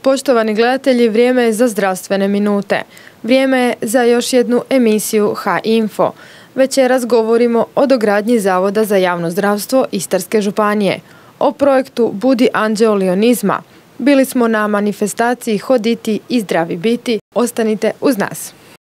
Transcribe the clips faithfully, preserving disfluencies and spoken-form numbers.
Poštovani gledatelji, vrijeme je za zdravstvene minute. Vrijeme je za još jednu emisiju H Info. Večeras govorimo o dogradnji Zavoda za javno zdravstvo Istarske županije, o projektu Budi anđeo lionizma. Bili smo na manifestaciji Hoditi i zdravi biti. Ostanite uz nas.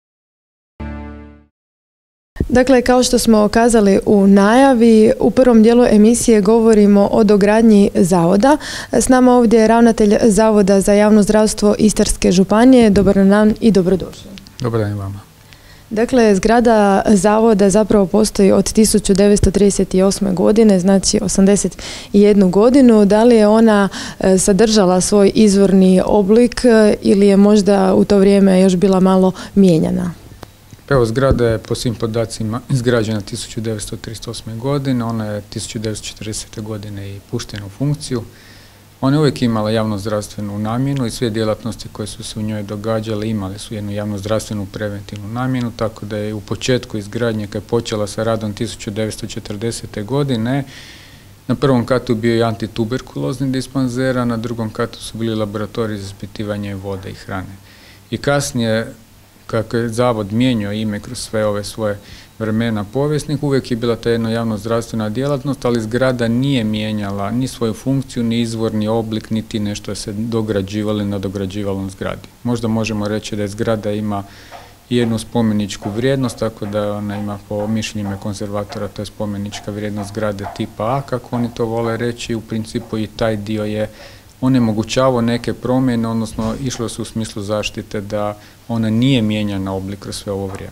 Dakle, kao što smo kazali u najavi, u prvom dijelu emisije govorimo o dogradnji zavoda. S nama ovdje je ravnatelj Zavoda za javno zdravstvo Istarske županije. Dobar dan i dobrodošli. Dobar dan i vama. Dakle, zgrada zavoda zapravo postoji od tisuću devetsto trideset osme. godine, znači osamdeset jednu godinu. Da li je ona sadržala svoj izvorni oblik ili je možda u to vrijeme još bila malo mijenjana? Evo, zgrada je po svim podacima izgrađena tisuću devetsto trideset osme. godine, ona je tisuću devetsto četrdesete. godine i puštena u funkciju. Ona je uvijek imala javnozdravstvenu namjenu i sve djelatnosti koje su se u njoj događale imale su jednu javnozdravstvenu preventivnu namjenu, tako da je u početku izgradnje, kad je počela sa radom tisuću devetsto četrdesete. godine, na prvom katu bio je antituberkulozni dispanzer, a na drugom katu su bili laboratoriji za ispitivanje vode i hrane. I kasnije, kako je zavod mijenjao ime kroz sve ove svoje vremena povijesnih, uvijek je bila ta jedna javnozdravstvena djelatnost, ali zgrada nije mijenjala ni svoju funkciju, ni izvorni oblik, niti nešto se dograđivalo ili nadograđivalo na zgradi. Možda možemo reći da je zgrada ima jednu spomeničku vrijednost, tako da ona ima po mišljenjima konzervatora, to je spomenička vrijednost zgrade tipa A, kako oni to vole reći. U principu i taj dio je onemogućavao neke promjene, odnosno išlo su u smislu zaštite da ona nije mijenjana oblik kroz sve ovo vrijeme.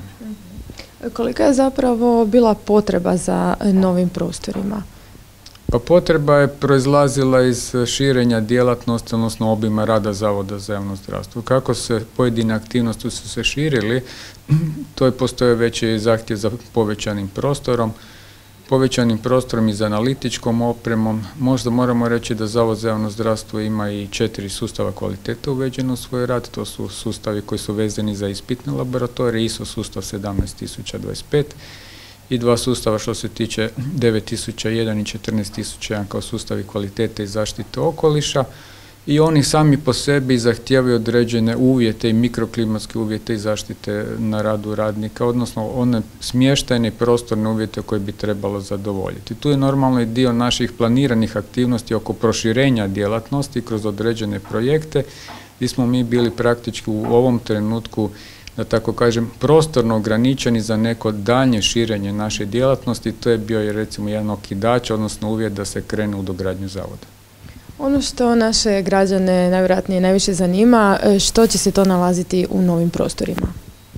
Kolika je zapravo bila potreba za novim prostorima? Pa potreba je proizlazila iz širenja djelatnosti, odnosno obima rada Zavoda za javno zdravstvo. Kako se pojedine aktivnosti su se širili, to je postoje veći zahtjev za povećanim prostorom, povećanim prostorom i za analitičkom opremom. Možda moramo reći da Zavod za javno zdravstvo ima i četiri sustava kvalitete uveđeno u svoj rad. To su sustavi koji su vezani za ispitne laboratorije, I S O sustav sedamnaest tisuća dvadeset pet i dva sustava što se tiče devet tisuća jedan i četrnaest tisuća jedan kao sustavi kvalitete i zaštite okoliša. I oni sami po sebi zahtijevaju određene uvjete i mikroklimatske uvjete i zaštite na radu radnika, odnosno one smještajne i prostorne uvjete koje bi trebalo zadovoljiti. Tu je normalno i dio naših planiranih aktivnosti oko proširenja djelatnosti kroz određene projekte, gdje smo mi bili praktički u ovom trenutku, da tako kažem, prostorno ograničeni za neko daljnje širenje naše djelatnosti. To je bio recimo jedan okidač, odnosno uvjet da se krene u dogradnju zavoda. Ono što naše građane najvjerojatnije najviše zanima, što će se to nalaziti u novim prostorima?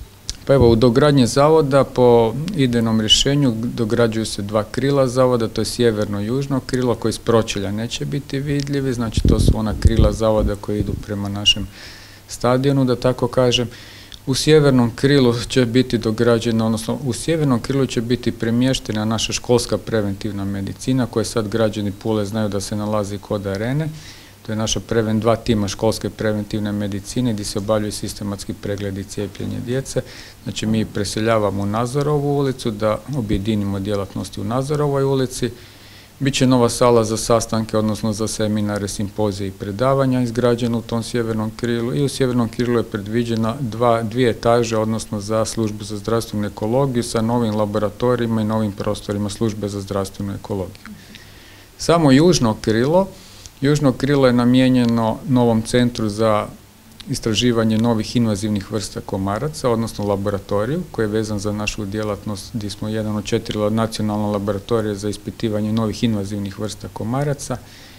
Pa evo, u dogradnji zavoda po idejnom rješenju dograđuju se dva krila zavoda, to je sjeverno i južno krilo koji s pročelja neće biti vidljivi, znači to su ona krila zavoda koji idu prema našem stadionu, da tako kažem. U sjevernom krilu će biti dograđena, odnosno u sjevernom krilu će biti premještena naša školska preventivna medicina, koja sad građani Pule znaju da se nalazi kod arene. To je naša preven, dva tima školske preventivne medicine gdje se obavljaju sistematski pregledi i cijepljenje djece. Znači mi preseljavamo u Nazorovu ulicu da objedinimo djelatnosti u Nazorovoj ulici. Biće nova sala za sastanke, odnosno za seminare, simpozije i predavanja izgrađena u tom sjevernom krilu i u sjevernom krilu je predviđena dva, dvije etaže, odnosno za službu za zdravstvenu ekologiju sa novim laboratorijima i novim prostorima službe za zdravstvenu ekologiju. Samo južno krilo, južno krilo je namijenjeno novom centru za istraživanje novih invazivnih vrsta komaraca, odnosno laboratoriju koji je vezan za našu djelatnost gdje smo jedan od četiri nacionalna laboratorija za ispitivanje novih invazivnih vrsta komaraca.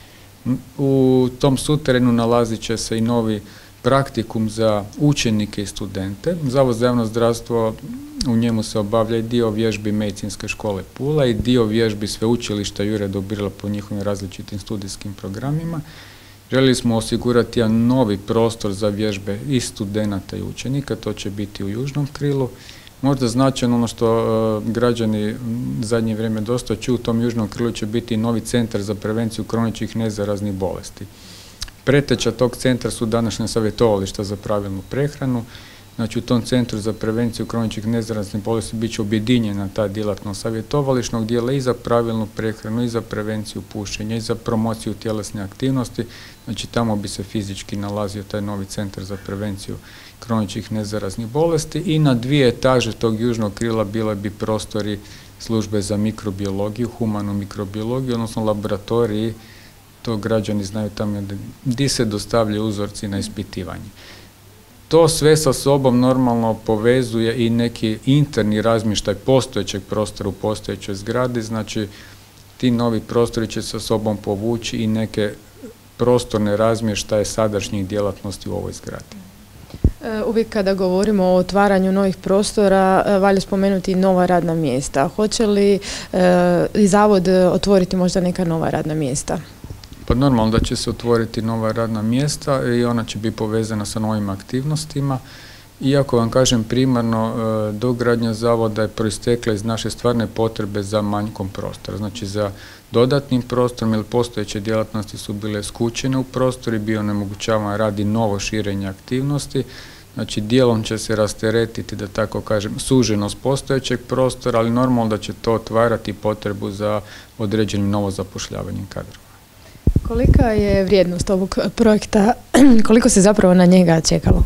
U tom suterenu nalazit će se i novi praktikum za učenike i studente. Zavod za javno zdravstvo, u njemu se obavlja i dio vježbi Medicinske škole Pula i dio vježbi Sveučilišta Jure Dobrila po njihovim različitim studijskim programima. Željeli smo osigurati jedan novi prostor za vježbe i studenata i učenika, to će biti u južnom krilu. Možda značajno ono što uh, građani zadnje vrijeme dosta čuju, u tom južnom krilu će biti novi centar za prevenciju kroničnih nezaraznih bolesti. Preteča tog centra su današnja savjetovališta za pravilnu prehranu. Znači u tom centru za prevenciju kroničnih nezaraznih bolesti bit će objedinjena ta djelatnost savjetovališnog dijela i za pravilnu prehranu, i za prevenciju pušenja, i za promociju tjelesne aktivnosti. Znači tamo bi se fizički nalazio taj novi centar za prevenciju kroničnih nezaraznih bolesti i na dvije etaže tog južnog krila bile bi prostori službe za mikrobiologiju, humanu mikrobiologiju, odnosno laboratoriji, to građani znaju tamo gdje se dostavljaju uzorci na ispitivanje. To sve sa sobom normalno povezuje i neki interni razmještaj postojećeg prostora u postojećoj zgradi, znači ti novi prostori će sa sobom povući i neke prostorne razmještaje sadašnjih djelatnosti u ovoj zgradi. Uvijek kada govorimo o otvaranju novih prostora, valja spomenuti nova radna mjesta. Hoće li e, zavod otvoriti možda neka nova radna mjesta? Pa normalno da će se otvoriti nova radna mjesta i ona će biti povezana sa novim aktivnostima. Iako vam kažem primarno, e, dogradnja zavoda je proistekla iz naše stvarne potrebe za manjkom prostora. Znači za dodatnim prostorom, jer postojeće djelatnosti su bile skučene u prostor i bio onemogućavan radi novo širenje aktivnosti. Znači dijelom će se rasteretiti, da tako kažem, suženost postojećeg prostora, ali normalno da će to otvarati potrebu za određenim novozapošljavanjem kadrova. Kolika je vrijednost ovog projekta? Koliko se zapravo na njega čekalo?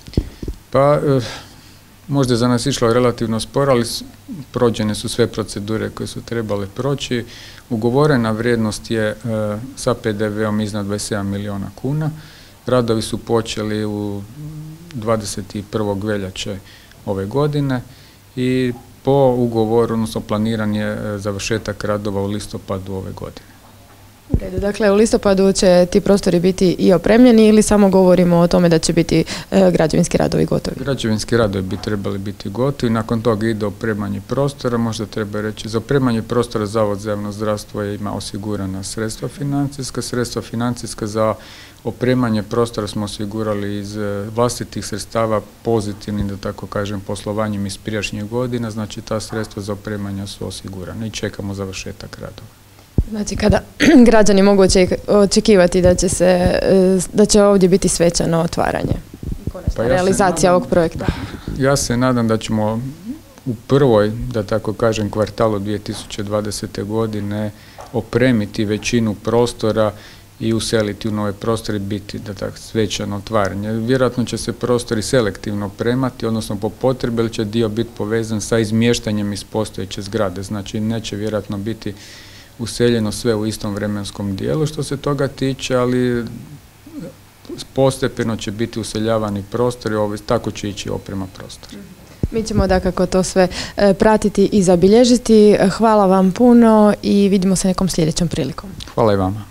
Pa, e, možda je za nas išlo relativno sporo, ali prođene su sve procedure koje su trebale proći. Ugovorena vrijednost je e, sa pe de veom iznad dvadeset sedam milijuna kuna. Radovi su počeli u dvadeset prvog veljače ove godine i po ugovoru, odnosno planiran je završetak radova u listopadu ove godine. Dakle, u listopadu će ti prostori biti i opremljeni ili samo govorimo o tome da će biti e, građevinski radovi gotovi? Građevinski radovi bi trebali biti gotovi, nakon toga ide opremanje prostora, možda treba reći, za opremanje prostora Zavod za javno zdravstvo ima osigurana sredstva financijska, sredstva financijska za opremanje prostora smo osigurali iz vlastitih sredstava pozitivnim, da tako kažem, poslovanjem iz prijašnjih godina, znači ta sredstva za opremanje su osigurana i čekamo završetak radova. Znači kada građani mogu očekivati da će, se, da će ovdje biti svečano otvaranje, pa ja realizacija nadam, ovog projekta? Ja se nadam da ćemo u prvoj, da tako kažem, kvartalu dvije tisuće dvadesete. godine opremiti većinu prostora i useliti u nove prostore i biti, da tako, svečano otvaranje. Vjerojatno će se prostori selektivno opremati, odnosno po potrebi, ili će dio biti povezan sa izmještanjem iz postojeće zgrade. Znači neće vjerojatno biti useljeno sve u istom vremenskom dijelu što se toga tiče, ali postepeno će biti useljavani prostori, tako će ići oprema prostora. Mi ćemo dakako to sve pratiti i zabilježiti. Hvala vam puno i vidimo se nekom sljedećom prilikom. Hvala i vama.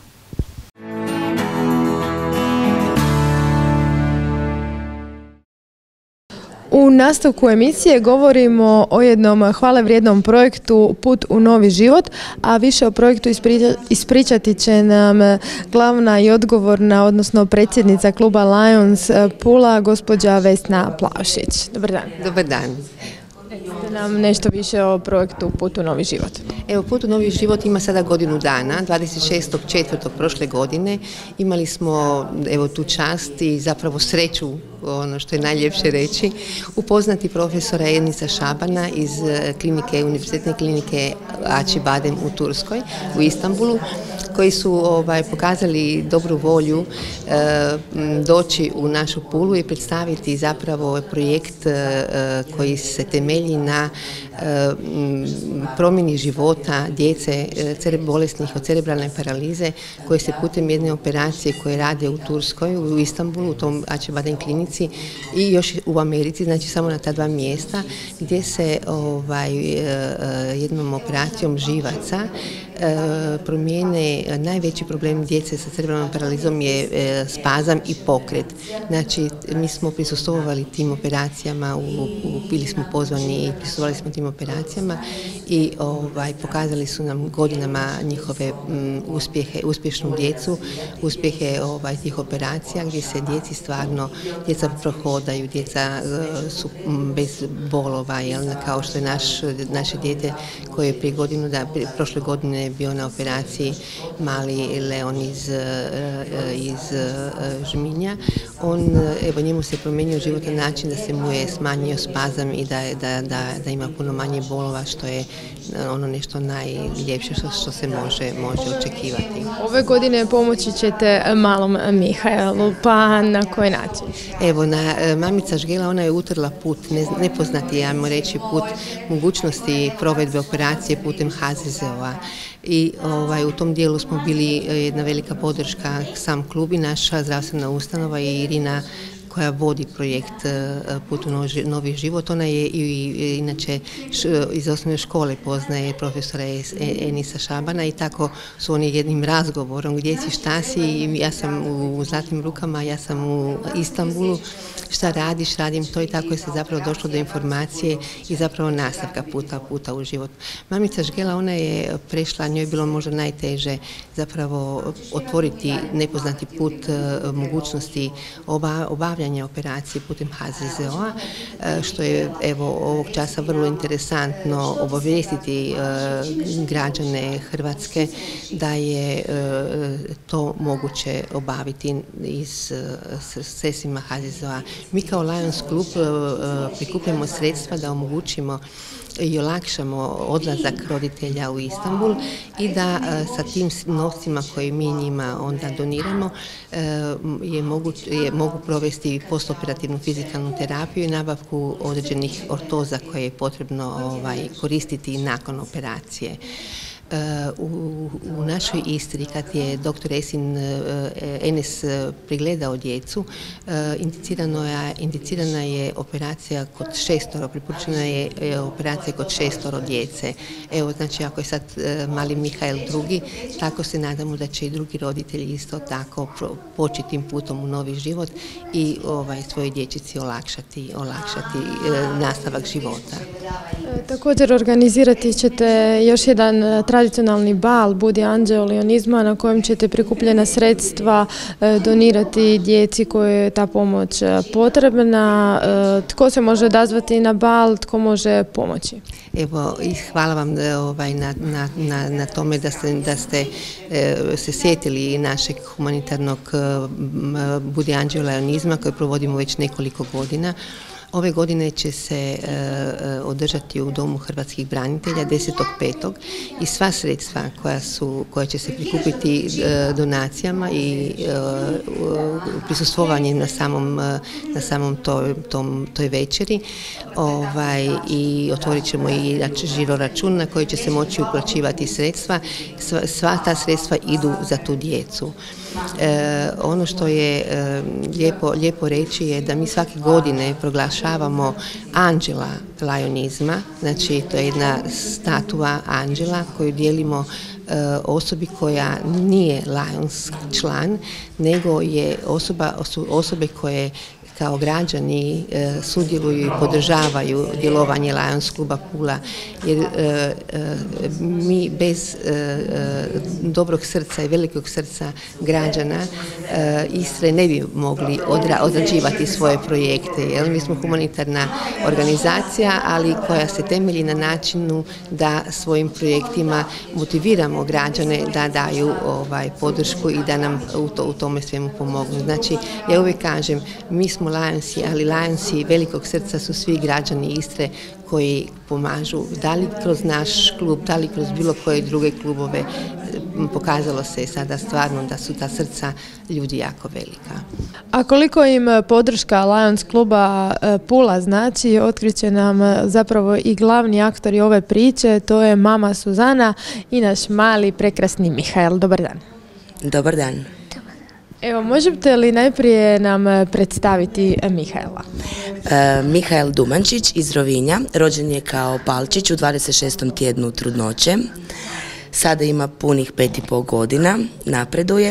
U nastavku emisije govorimo o jednom hvalevrijednom projektu Put u novi život, a više o projektu ispričati će nam glavna i odgovorna, odnosno predsjednica kluba Lions Pula, gospođa Vesna Plavšić. Dobar dan. Dobar dan. Recite nam nešto više o projektu Put u novi život. Evo, Put u novi život ima sada godinu dana, dvadeset šestog četvrtog prošle godine. Imali smo evo tu čast i zapravo sreću, ono što je najljepše reći, upoznati profesora Ednisa Šabana iz klinike, univerzitetne klinike Acıbadem u Turskoj, u Istanbulu, koji su ovaj, pokazali dobru volju e, doći u našu Pulu i predstaviti zapravo projekt e, koji se temelji na e, promjeni života djece e, bolesnih od cerebralne paralize, koje se putem jedne operacije koje rade u Turskoj, u Istanbulu, u tom Acıbadem klinici i još u Americi, znači samo na ta dva mjesta, gdje se ovaj, e, jednom operacijom živaca e, promijene. Najveći problem djece sa cerebralnom paralizom je e, spazam i pokret. Znači, mi smo prisustvovali tim operacijama, u, u, bili smo pozvani i prisustvovali smo tim operacijama i ovaj, pokazali su nam godinama njihove m, uspjehe, uspješnu djecu, uspjehe ovaj, tih operacija gdje se djeci stvarno, djeca prohodaju, djeca uh, su m, bez bolova, jel, kao što je naš, naše dijete koje je prije godinu, da, prije, prošle godine bio na operaciji mali Leon iz, uh, iz uh, Žminja. On, evo, njemu se promijenio životni način, da se mu je smanjio spazam i da, da, da, da ima puno manje bolova, što je ono nešto najljepše što, što se može, može očekivati. Ove godine pomoći ćete malom Mihajlu, pa na koji način? Evo, na mamica Žgela, ona je utrla put, ne, nepoznati, ajmo reći, put mogućnosti provedbe operacije putem H Z Z O-a. I ovaj, u tom dijelu smo bili jedna velika podrška, sam klub i naša zdravstvena ustanova i Irina koja vodi projekt Put u novi život. Ona je i inače iz osnovne škole poznaje profesora Enisa Šabana i tako su oni jednim razgovorom gdje si, šta si, ja sam u Zlatnim rukama, ja sam u Istanbulu, šta radiš, radim to i tako je se zapravo došlo do informacije i zapravo nastavka puta puta u život. Mamica Žgela, ona je prešla, njoj je bilo možda najteže zapravo otvoriti nepoznati put mogućnosti oba, obavljanja operacije putem H Z Z O-a, što je evo ovog časa vrlo interesantno obavijestiti građane Hrvatske da je to moguće obaviti iz sredstvima H Z Z O-a. Mi kao Lions Club prikupljamo sredstva da omogućimo i olakšamo odlazak roditelja u Istanbul i da sa tim novcima koje mi njima onda doniramo je mogu, je mogu provesti postoperativnu fizikalnu terapiju i nabavku određenih ortoza koje je potrebno ovaj, koristiti nakon operacije. U, u našoj Istri, kad je doktor Esin Enes pregledao djecu, indicirano je, indicirana je operacija kod šestoro, preporučena je operacija kod šestoro djece. Evo, znači, ako je sad mali Mihajl drugi, tako se nadamo da će i drugi roditelji isto tako poći tim putom u novi život i ovaj, svojoj dječici olakšati, olakšati nastavak života. Također organizirati ćete još jedan tradicionalni bal Budi anđeo Lionizma na kojem ćete prikupljena sredstva donirati djeci koje je ta pomoć potrebna. Tko se može odazvati na bal, tko može pomoći? Evo, i hvala vam ovaj, na, na, na, na tome da ste, da ste e, se sjetili našeg humanitarnog Budi anđeo Lionizma koje provodimo već nekoliko godina. Ove godine će se e, održati u Domu hrvatskih branitelja desetog petog i sva sredstva koja, su, koja će se prikupiti e, donacijama i e, prisustvovanjem na samom, na samom toj, tom, toj večeri ovaj, i otvorit ćemo i žiro račun na koji će se moći uplaćivati sredstva. Sva, sva ta sredstva idu za tu djecu. E, ono što je e, lijepo, lijepo reći je da mi svake godine proglašavamo anđela Lionizma, znači to je jedna statua anđela koju dijelimo e, osobi koja nije Lions član, nego je osoba, osobe koje kao građani e, sudjeluju i podržavaju djelovanje Lions kluba Pula, jer e, e, mi bez e, e, dobrog srca i velikog srca građana e, Istre ne bi mogli odra, odrađivati svoje projekte. Jer mi smo humanitarna organizacija, ali koja se temelji na načinu da svojim projektima motiviramo građane da daju ovaj, podršku i da nam u, to, u tome svemu pomognu. Znači, ja uvijek kažem, mi smo Lionsi, ali Lionsi velikog srca su svi građani Istre koji pomažu, da li kroz naš klub, da li kroz bilo koje druge klubove. Pokazalo se sada stvarno da su ta srca ljudi jako velika. A koliko im podrška Lions kluba Pula znači, otkriće nam zapravo i glavni aktori ove priče, to je mama Suzana i naš mali prekrasni Mihajl. Dobar dan. Dobar dan. Evo, možete li najprije nam predstaviti Mihajla? E, Mihajl Dumančić iz Rovinja, rođen je kao Palčić u dvadeset šestom tjednu trudnoće. Sada ima punih pet i pol godina, napreduje.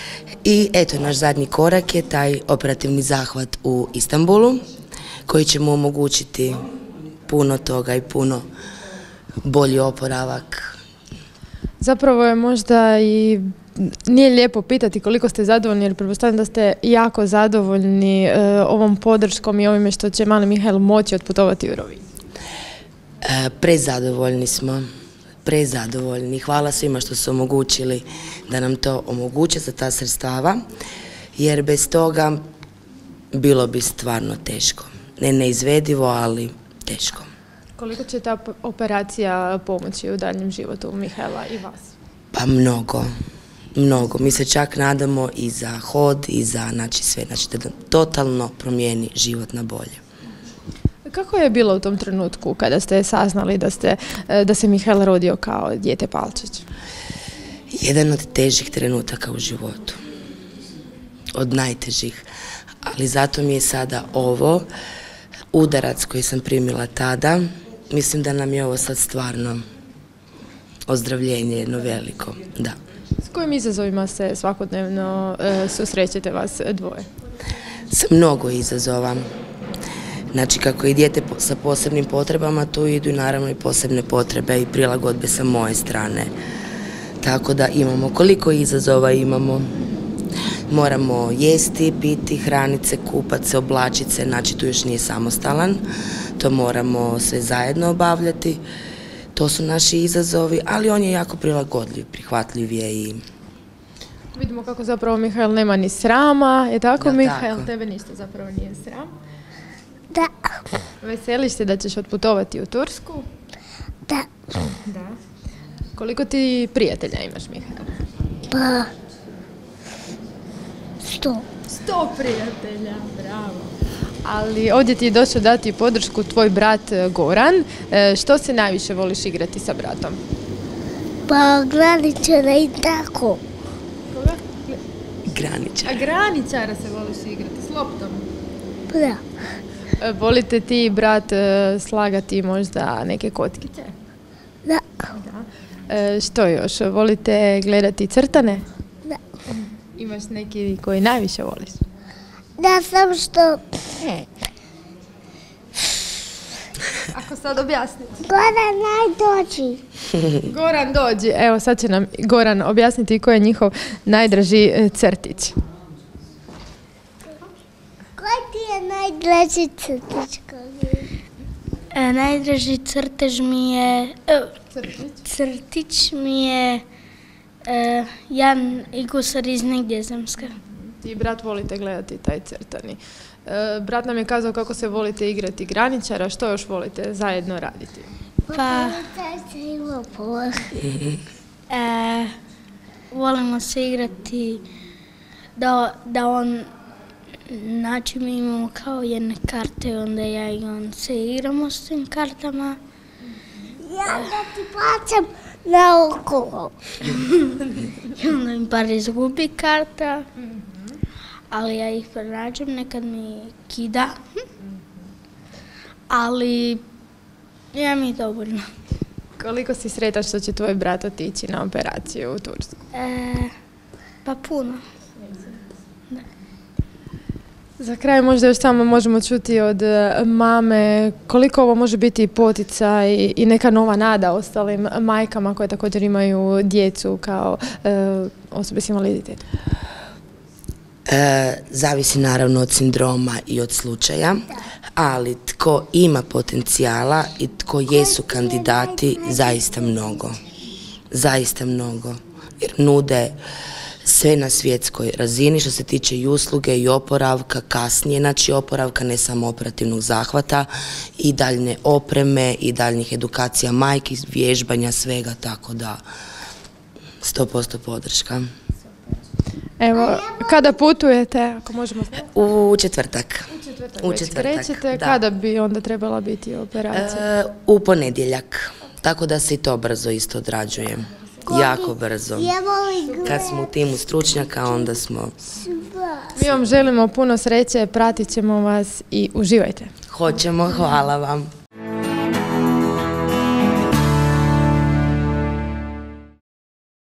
I eto, naš zadnji korak je taj operativni zahvat u Istanbulu, koji će mu omogućiti puno toga i puno bolji oporavak. Zapravo je možda i nije lijepo pitati koliko ste zadovoljni, jer pretpostavljam da ste jako zadovoljni e, ovom podrškom i ovime što će mali Mihael moći otputovati u Rovinj. E, prezadovoljni smo, prezadovoljni. Hvala svima što su omogućili da nam to omoguće za ta sredstava, jer bez toga bilo bi stvarno teško. Ne neizvedivo, ali teško. Koliko će ta operacija pomoći u daljnjem životu Mihaela i vas? Pa mnogo, mnogo. Mi se čak nadamo i za hod i za znači, sve, znači da totalno promijeni život na bolje. Kako je bilo u tom trenutku kada ste saznali da, ste, da se Mihael rodio kao dijete Palčić? Jedan od težih trenutaka u životu. Od najtežih. Ali zato mi je sada ovo udarac koji sam primila tada. Mislim da nam je ovo sad stvarno ozdravljenje jedno veliko. Da. S kojim izazovima se svakodnevno e, susrećete vas dvoje? Sa mnogo izazova. Znači, kako i dijete sa posebnim potrebama, tu idu i naravno i posebne potrebe i prilagodbe sa moje strane. Tako da imamo, koliko izazova imamo. Moramo jesti, piti, hraniti se, kupati se, oblačiti se, znači tu još nije samostalan. To moramo sve zajedno obavljati. To su naši izazovi, ali on je jako prilagodljiv, prihvatljiv je i... Vidimo kako zapravo Mihael nema ni srama, je tako Da, Mihael? tako. Tebe ništa zapravo nije sram. Da, Veseliš se da ćeš otputovati u Tursku? da, Da. Koliko ti prijatelja imaš, Mihael? pa sto. Sto prijatelja, bravo. Ali ovdje ti je došao dati podršku tvoj brat e, Goran. E, što se najviše voliš igrati sa bratom? Pa graničara i tako. Koga? graničar. A graničara se voliš igrati s loptom. Da, E, volite ti, brat, e, slagati možda neke kockice? da, Da. E, što još? Volite gledati crtane? da. Imaš neki koji najviše voliš? Da, sam što Ako sad objasniti. Goran naj dođi. Goran dođi. Evo sad će nam Goran objasniti koji je njihov najdraži e, crtić. Koji ti je najdraži crtić? E, najdraži crtež mi je, e, crtić mi je e, Jan i gusar iz Nigdjezemska. Ti i brat volite gledati taj crtani. E, brat nam je kazao kako se volite igrati graničara, što još volite zajedno raditi? Pa se i lopova. e, volimo se igrati da, da on, znači mi imamo kao jedne karte, onda ja i on se igramo s tim kartama. Ja da ti plaćam na okolo. I onda mi par izgubi karta, ali ja ih pronađem, nekad mi kida, ali ja mi je dovoljno. Koliko si sretan što će tvoj brat otići na operaciju u Tursku? E, pa puno. Za kraj možda još samo možemo čuti od e, mame koliko ovo može biti poticaj i neka nova nada ostalim majkama koje također imaju djecu kao e, osobe s invaliditetom. E, zavisi naravno od sindroma i od slučaja, ali tko ima potencijala i tko jesu kandidati, zaista mnogo. Zaista mnogo. Jer nude sve na svjetskoj razini što se tiče i usluge i oporavka, kasnije znači oporavka, ne samo operativnog zahvata, i daljne opreme i daljnjih edukacija majki, vježbanja, svega, tako da sto posto podrška. Evo, kada putujete, ako možemo znati? U četvrtak. U četvrtak U već četvrtak, krećete, da. kada bi onda trebala biti operacija? E, u ponedjeljak, tako da se i to brzo isto odrađuje. Jako brzo. Ja volim Kad smo u timu stručnjaka, onda smo... Mi vam želimo puno sreće, pratit ćemo vas i uživajte. Hoćemo, hvala vam.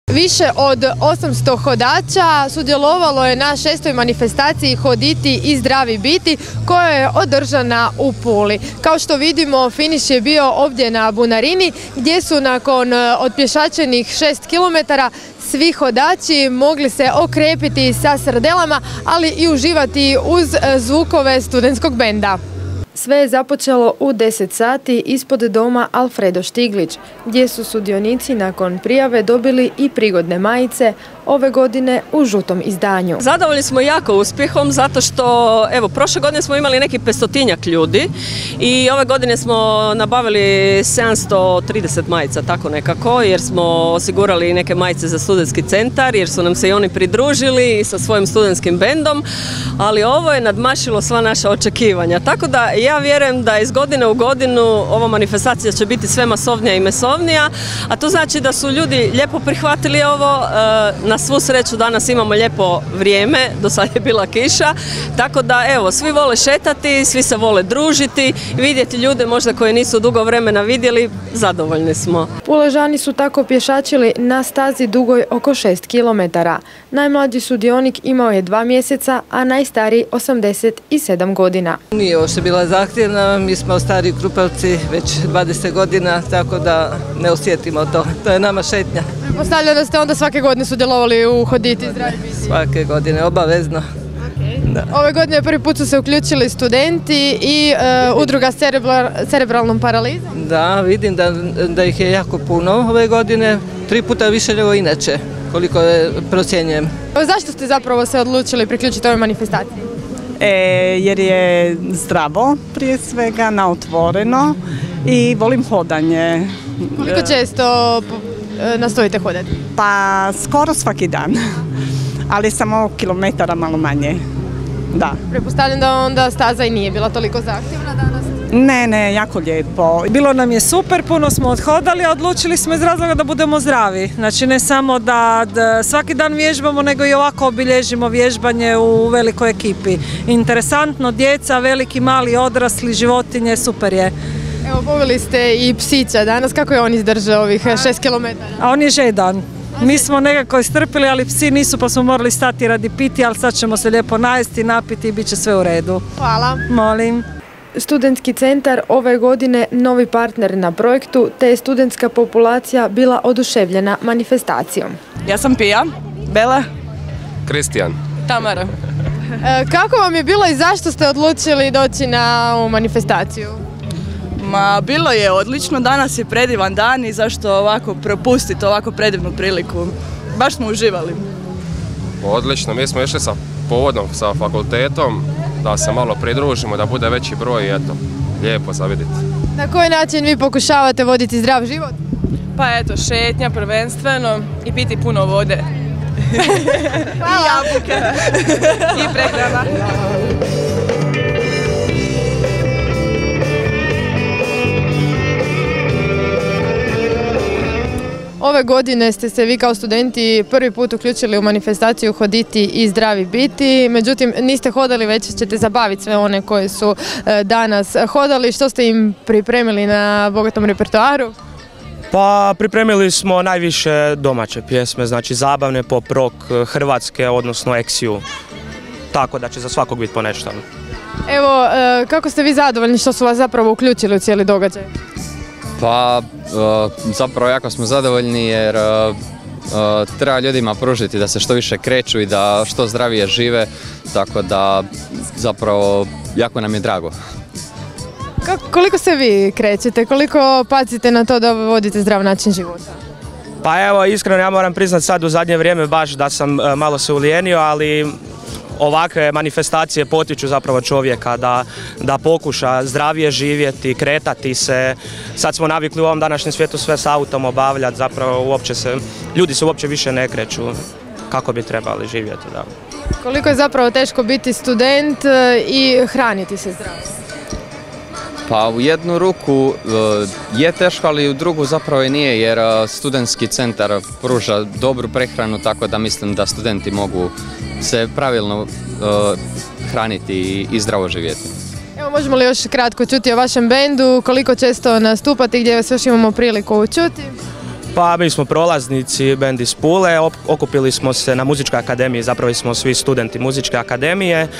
Više od osamsto hodača sudjelovalo je na šestoj manifestaciji Hoditi i zdravi biti koja je održana u Puli. Kao što vidimo, finiš je bio ovdje na Bunarini gdje su nakon otpješačenih šest kilometara svi hodači mogli se okrepiti sa srdelama, ali i uživati uz zvukove studentskog benda. Sve je započelo u deset sati ispod doma Alfredo Štiglić, gdje su sudionici nakon prijave dobili i prigodne majice, ove godine u žutom izdanju. Zadovoljni smo jako uspjehom zato što, evo, prošle godine smo imali neki petstotinjak ljudi i ove godine smo nabavili sedamsto trideset majica, tako nekako, jer smo osigurali neke majice za studentski centar, jer su nam se i oni pridružili sa svojim studentskim bendom, ali ovo je nadmašilo sva naša očekivanja, tako da ja vjerujem da iz godine u godinu ova manifestacija će biti sve masovnija i masovnija, a to znači da su ljudi lijepo prihvatili ovo. Na svu sreću danas imamo lijepo vrijeme, do sad je bila kiša, tako da evo, svi vole šetati, svi se vole družiti, vidjeti ljude možda koje nisu dugo vremena vidjeli, zadovoljni smo. Puležani su tako pješačili na stazi dugoj oko šest kilometara. Najmlađi sudionik imao je dva mjeseca, a najstariji osamdeset sedam godina. Nije ovo što je bila zahtjevna, mi smo stari Krupevci već dvadeset godina, tako da ne osjetimo to. To je nama šetnja. Pretpostavljam da ste onda svake godine sudjelovali u Hoditi zdravi biti? Svake godine, obavezno. Okay. Da. Ove godine prvi put su se uključili studenti i e, udruga s cerebralnom paralizom. Da, vidim da, da ih je jako puno ove godine, tri puta više nego inače, koliko je procjenjujem. Zašto ste zapravo se odlučili priključiti ovoj manifestaciji? E, jer je zdravo prije svega, na otvoreno i volim hodanje. Koliko često nastojite hodati? Pa skoro svaki dan, ali samo kilometara malo manje. Da. Pretpostavljam da onda staza i nije bila toliko zahtjevna danas? Ne, ne, jako lijepo. Bilo nam je super, puno smo odhodali, a odlučili smo iz razloga da budemo zdravi. Znači ne samo da, da svaki dan vježbamo, nego i ovako obilježimo vježbanje u velikoj ekipi. Interesantno, djeca, veliki, mali, odrasli, životinje, super je. Evo, poveli ste i psića danas, kako je on izdržao ovih šest kilometara? A on je žedan. Mi smo nekako istrpili, ali psi nisu, pa smo morali stati radi piti, ali sad ćemo se lijepo najesti, napiti i bit će sve u redu. Hvala. Molim. Studentski centar ove godine novi partner na projektu, te je studentska populacija bila oduševljena manifestacijom. Ja sam Pija. Bela. Kristijan. Tamara. E, kako vam je bilo i zašto ste odlučili doći na ovu manifestaciju? Ma, bilo je odlično, danas je predivan dan i zašto ovako propustiti ovako predivnu priliku. Baš smo uživali. Odlično, mi smo išli sa povodom, sa fakultetom, da se malo pridružimo, da bude veći broj i eto, lijepo za vidjeti. Na koji način vi pokušavate voditi zdrav život? Pa eto, šetnja prvenstveno i piti puno vode. Hvala. I jabuke. I prehrana. Ove godine ste se vi kao studenti prvi put uključili u manifestaciju Hoditi i zdravi biti, međutim niste hodali, već ćete zabaviti sve one koji su danas hodali. Što ste im pripremili na bogatom repertoaru? Pa pripremili smo najviše domaće pjesme, znači zabavne, pop rock, hrvatske, odnosno eksiju, tako da će za svakog biti po nešto. Evo, kako ste vi zadovoljni što su vas zapravo uključili u cijeli događaj? Pa zapravo jako smo zadovoljni jer treba ljudima pružiti da se što više kreću i da što zdravije žive, tako da zapravo jako nam je drago. Kako, koliko se vi krećete, koliko pazite na to da vodite zdrav način života? Pa evo, iskreno ja moram priznati sad u zadnje vrijeme baš da sam malo se ulijenio, ali ovakve manifestacije potiču zapravo čovjeka da, da pokuša zdravije živjeti, kretati se. Sad smo navikli u ovom današnjem svijetu sve s autom obavljati, zapravo uopće se, ljudi se uopće više ne kreću kako bi trebali živjeti. Da. Koliko je zapravo teško biti student i hraniti se zdravo? Pa u jednu ruku je teško, ali u drugu zapravo i nije, jer studentski centar pruža dobru prehranu, tako da mislim da studenti mogu se pravilno hraniti i zdravo živjeti. Evo, možemo li još kratko čuti o vašem bendu, koliko često nastupate i gdje vas još imamo priliku čuti? Pa mi smo prolaznici, bend iz Pule, okupili smo se na Muzičkoj akademiji, zapravo smo svi studenti Muzičke akademije. E,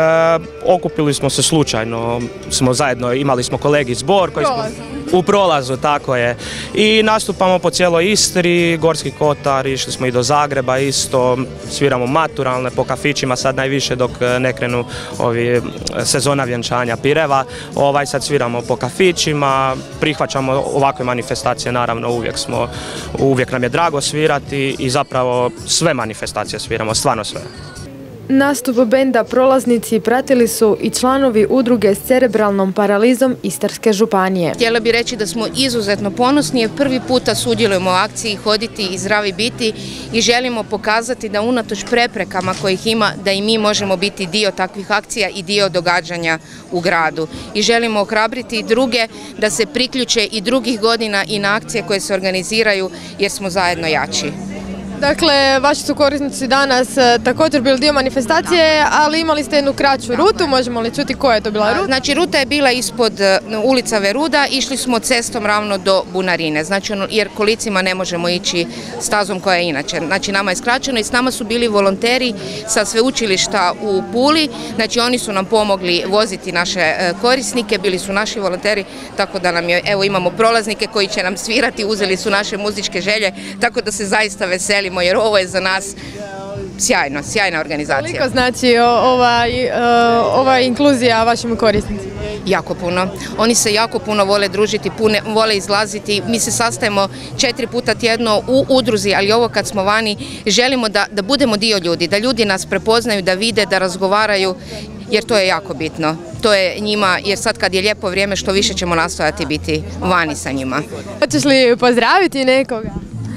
okupili smo se slučajno, smo zajedno, imali smo kolegi zbor koji smo u prolazu, tako je. I nastupamo po cijeloj Istri, Gorski kotar, išli smo i do Zagreba isto, sviramo maturalne po kafićima, sad najviše dok ne krenu ovi sezona vjenčanja pireva. Ovaj sad sviramo po kafićima, prihvaćamo ovakve manifestacije, naravno uvijek smo, uvijek nam je drago svirati i zapravo sve manifestacije sviramo, stvarno sve. Nastup benda Prolaznici pratili su i članovi udruge s cerebralnom paralizom Istarske županije. Htjela bih reći da smo izuzetno ponosni jer prvi puta sudjelujemo u akciji Hoditi i zdravi biti i želimo pokazati da unatoč preprekama kojih ima da i mi možemo biti dio takvih akcija i dio događanja u gradu. I želimo ohrabriti druge da se priključe i drugih godina i na akcije koje se organiziraju jer smo zajedno jači. Dakle, vaši su korisnici danas također bili dio manifestacije, ali imali ste jednu kraću rutu, možemo li čuti koja je to bila ruta? Znači, ruta je bila ispod ulica Veruda, išli smo cestom ravno do Bunarine, znači, jer kolicima ne možemo ići stazom koja je inače. Znači, nama je skraćeno i s nama su bili volonteri sa sveučilišta u Puli, znači oni su nam pomogli voziti naše korisnike, bili su naši volonteri, tako da nam je, evo imamo prolaznike koji će nam svirati, uzeli su naše muzičke želje, tako da se zaista veseli jer ovo je za nas sjajno, sjajna organizacija. Koliko znači ova, ova inkluzija vašim korisnicima? Jako puno. Oni se jako puno vole družiti, pune, vole izlaziti. Mi se sastajemo četiri puta tjedno u udruzi, ali ovo kad smo vani želimo da, da budemo dio ljudi, da ljudi nas prepoznaju, da vide, da razgovaraju, jer to je jako bitno. To je njima, jer sad kad je lijepo vrijeme što više ćemo nastojati biti vani sa njima. Hoćeš li pozdraviti nekoga?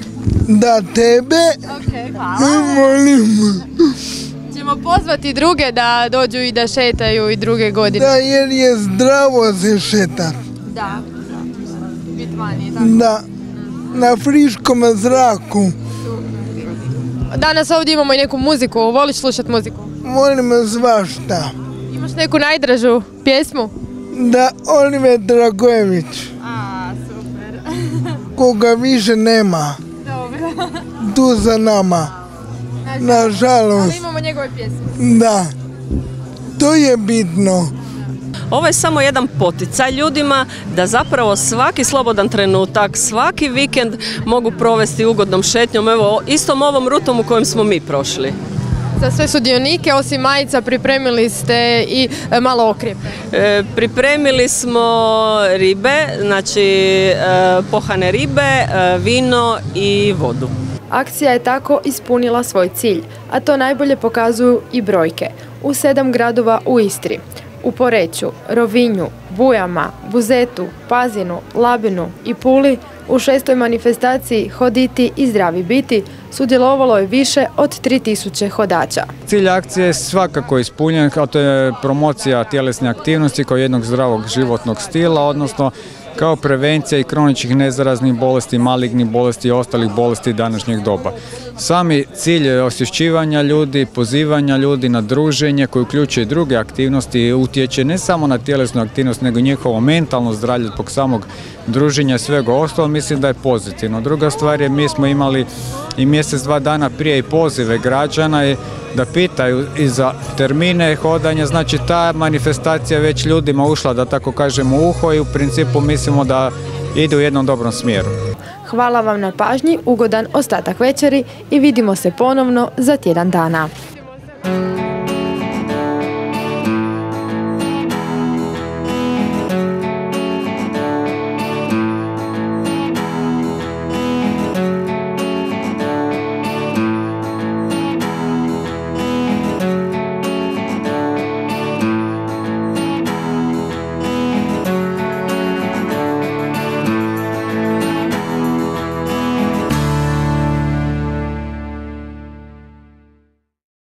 Da tebe, okay, molim. Ćemo pozvati druge da dođu i da šetaju i druge godine. Da, jer je zdravo se šetat. Da, biti vani, tako? Da, na friškom zraku. Danas ovdje imamo i neku muziku, voliš slušati muziku? Volim svašta. Imaš neku najdražu pjesmu? Da, Oliver Dragojević. A, super. Koga više nema. Tu za nama, nažalost. Ali imamo njegove pjesme. Da, to je bitno. Ovo je samo jedan poticaj ljudima da zapravo svaki slobodan trenutak, svaki vikend mogu provesti ugodnom šetnjom, evo istom ovom rutom u kojem smo mi prošli. Za sve sudionike, osim majica, pripremili ste i e, malo okrijepe. E, pripremili smo ribe, znači e, pohane ribe, e, vino i vodu. Akcija je tako ispunila svoj cilj, a to najbolje pokazuju i brojke. U sedam gradova u Istri, u Poreču, Rovinju, Bujama, Buzetu, Pazinu, Labinu i Puli, u šestoj manifestaciji Hoditi i zdravi biti sudjelovalo je više od tri tisuće hodača. Cilj akcije je svakako ispunjen, a to je promocija tjelesne aktivnosti kao jednog zdravog životnog stila, odnosno kao prevencija i kroničnih nezaraznih bolesti, malignih bolesti i ostalih bolesti današnjeg doba. Sami cilj je osvješćivanja ljudi, pozivanja ljudi na druženje koje uključuje i druge aktivnosti i utječe ne samo na tjelesnu aktivnost nego i njihovo mentalno zdravlje zbog samog druženja i svega ostalo, mislim da je pozitivno. Druga stvar je, mi smo imali i mjesec, dva dana prije i pozive građana i da pitaju i za termine hodanja, znači ta manifestacija već ljudima ušla, da tako kažemo, u uho i u principu mislimo da ide u jednom dobrom smjeru. Hvala vam na pažnji, ugodan ostatak večeri i vidimo se ponovno za tjedan dana.